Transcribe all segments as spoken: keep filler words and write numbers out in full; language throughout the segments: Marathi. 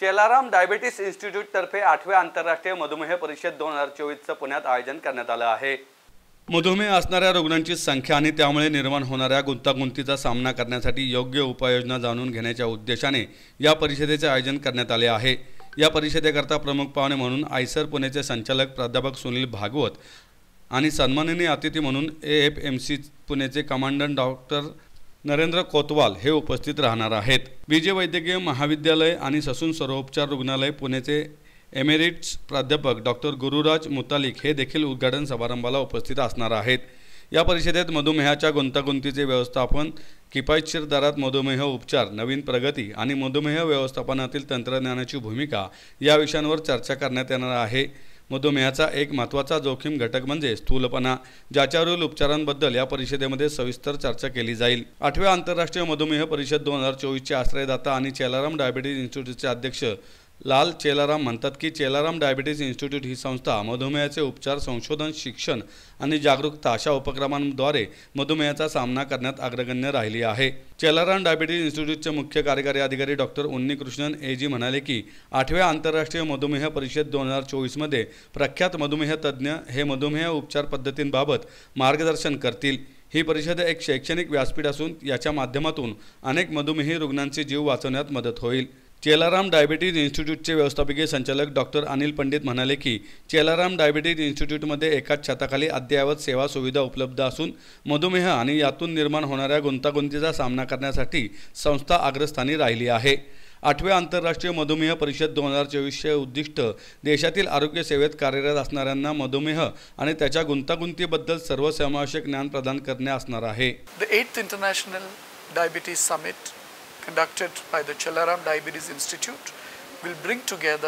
चेलाराम डायबिटीस इन्स्टिट्यूटतर्फे आठव्या आंतरराष्ट्रीय मधुमेह परिषद दोन हजार चोवीसचं पुण्यात आयोजन करण्यात आलं आहे। मधुमेह असणाऱ्या रुग्णांची संख्या आणि त्यामुळे निर्माण होणाऱ्या गुंतागुंतीचा सामना करण्यासाठी योग्य उपाययोजना जाणून घेण्याच्या उद्देशाने या परिषदेचे आयोजन करण्यात आले आहे। या परिषदेकरता प्रमुख पाहुणे म्हणून आयसर पुणेचे संचालक प्राध्यापक सुनील भागवत आणि सन्माननीय अतिथी म्हणून ए एफ एम सी पुणेचे कमांडंट डॉक्टर नरेंद्र कोतवाल हे उपस्थित राहणार आहेत। विजय वैद्यकीय महाविद्यालय आणि ससून सर्वोपचार रुग्णालय पुणेचे एमेरिट्स प्राध्यापक डॉक्टर गुरुराज मुतालिक हे देखील उद्घाटन समारंभाला उपस्थित असणार आहेत। या परिषदेत मधुमेहाच्या गुंतागुंतीचे व्यवस्थापन, किफायतशीर दरात मधुमेह उपचार, नवीन प्रगती आणि मधुमेह व्यवस्थापनातील तंत्रज्ञानाची भूमिका या विषयांवर चर्चा करण्यात येणार आहे। मधुमेहाचा एक महत्त्वाचा जोखीम घटक म्हणजे स्थूलपणा, ज्याच्यावरील उपचारांबद्दल या परिषदेमध्ये सविस्तर चर्चा केली जाईल। आठव्या आंतरराष्ट्रीय मधुमेह परिषद दोन हजार चोवीसचे आश्रयदाता आणि चेलाराम डायबिटीज इन्स्टिट्यूटचे अध्यक्ष लाल चेलाराम म्हणतात की चेलाराम डायबिटीज इन्स्टिट्यूट ही संस्था मधुमेहाचे उपचार, संशोधन, शिक्षण आणि जागरूकता अशा उपक्रमांद्वारे मधुमेहाचा सामना करण्यात अग्रगण्य राहिली आहे। चेलाराम डायबिटीज इन्स्टिट्यूटचे मुख्य कार्यकारी अधिकारी डॉक्टर उन्नीकृष्णन ए जी म्हणाले की आठव्या आंतरराष्ट्रीय मधुमेह परिषद दोन हजार चोवीसमध्ये प्रख्यात मधुमेह तज्ज्ञ हे मधुमेह उपचार पद्धतींबाबत मार्गदर्शन करतील। ही परिषद एक शैक्षणिक व्यासपीठ असून याच्या माध्यमातून अनेक मधुमेही रुग्णांचे जीव वाचवण्यात मदत होईल। चेलाराम डायबिटीज इन्स्टिट्यूटचे व्यवस्थापकीय संचालक डॉक्टर अनिल पंडित म्हणाले की चेलाराम डायबिटीज इन्स्टिट्यूटमध्ये एकाच छताखाली अद्ययावत सेवा सुविधा उपलब्ध असून मधुमेह आणि यातून निर्माण होणाऱ्या गुंतागुंतीचा सामना करण्यासाठी संस्था अग्रस्थानी राहिली आहे। आठव्या आंतरराष्ट्रीय मधुमेह परिषद दोन हजार चोवीसचे उद्दिष्ट देशातील आरोग्य सेवेत कार्यरत असणाऱ्यांना मधुमेह आणि त्याच्या गुंतागुंतीबद्दल सर्वसमावेशक ज्ञान प्रदान करणे असणार आहे। The eighth International Diabetes Summit conducted by the Chelaram Diabetes Institute will bring together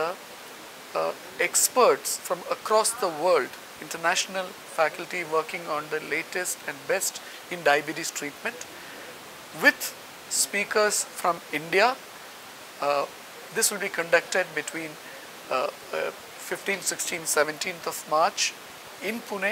uh, experts from across the world, international faculty working on the latest and best in diabetes treatment, with speakers from India. Uh, this will be conducted between uh, uh, fifteenth, sixteenth, seventeenth of March in Pune,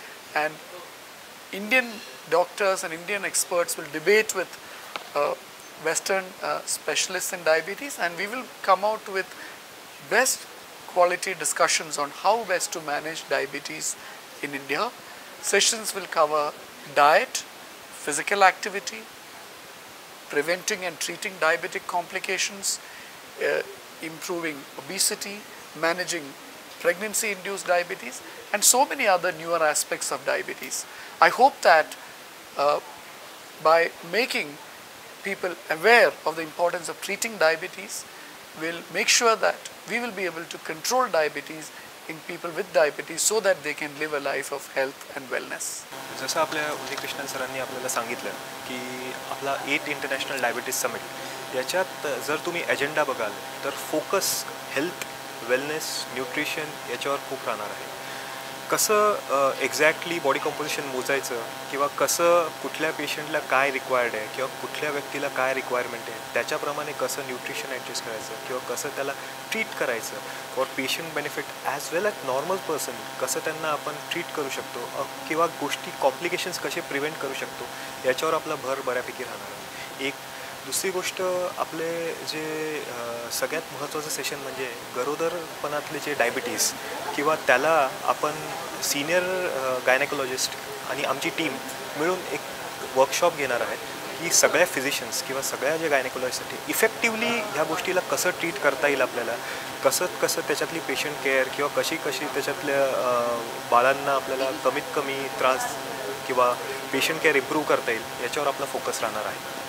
and Indian doctors and Indian experts will debate with uh, Western uh, specialists in diabetes, and we will come out with best quality discussions on how best to manage diabetes in India. Sessions will cover diet, physical activity, preventing and treating diabetic complications, uh, improving obesity, managing pregnancy-induced diabetes, and so many other newer aspects of diabetes. I hope that uh, by making people aware of the importance of treating diabetes, will make sure that we will be able to control diabetes in people with diabetes so that they can live a life of health and wellness. जसं आपल्या उन्नीकृष्णन सरांनी आपल्याला सांगितलं की आपला एट इंटरनॅशनल डायबिटीज समिट याच्यात जर तुम्ही एजेंडा बघाल तर फोकस हेल्थ, वेलनेस, न्यूट्रिशन याच्यावर खूप राहणार आहे। कसं एक्झॅक्टली बॉडी कंपोजिशन मोजायचं किंवा कसं कुठल्या पेशंटला काय रिक्वायर्ड आहे किंवा कुठल्या व्यक्तीला काय रिक्वायरमेंट आहे त्याच्याप्रमाणे कसं न्यूट्रिशन ॲडजस्ट करायचं किंवा कसं त्याला ट्रीट करायचं for patient benefit as well as normal person कसं त्यांना आपण ट्रीट करू शकतो किंवा गोष्टी कॉम्प्लिकेशन्स कसे प्रिव्हेंट करू शकतो याच्यावर आपला भर बऱ्यापैकी राहणार आहे। एक दुसरी गोष्ट आपले जे सगळ्यात महत्त्वाचं सेशन म्हणजे गरोदरपणातले जे डायबिटीज किंवा त्याला आपण सिनियर गायनेकोलॉजिस्ट आणि आमची टीम मिळून एक वर्कशॉप घेणार आहे की सगळ्या फिजिशियन्स किंवा सगळ्या जे गायनेकोलॉजिस्टसाठी इफेक्टिवली ह्या गोष्टीला कसं ट्रीट करता येईल, आपल्याला कसं कसं त्याच्यातली पेशंट केअर किंवा कशी कशी त्याच्यातल्या बाळांना आपल्याला कमीत कमी त्रास किंवा पेशंट केअर इम्प्रूव्ह करता येईल याच्यावर आपला फोकस राहणार आहे।